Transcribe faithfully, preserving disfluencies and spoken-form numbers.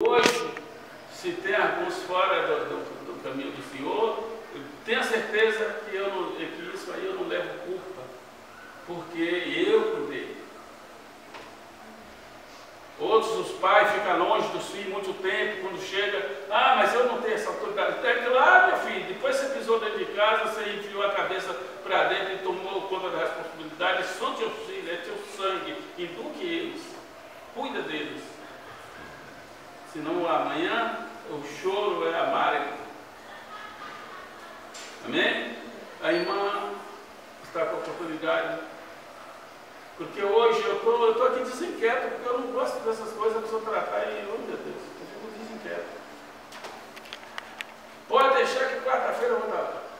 hoje, se tem alguns fora do, do, do caminho do Senhor, eu tenho certeza que, eu não, que isso aí eu não levo culpa, porque eu cuidei. Outros, os pais ficam longe dos filhos muito tempo, quando chega, ah, mas eu não tenho essa autoridade. É claro, meu filho, depois você pisou dentro de casa, você enfiou a cabeça para dentro e tomou conta da responsabilidade, são teus filhos, é teu sangue, eduque eles, cuida deles. Senão amanhã o choro é amargo. Amém? A irmã está com a oportunidade. Porque hoje eu tô, estou aqui desinquieto, porque eu não gosto dessas coisas, a pessoa tratar e, oh meu Deus, eu fico desinquieto. Pode deixar que quarta-feira eu vou estar lá.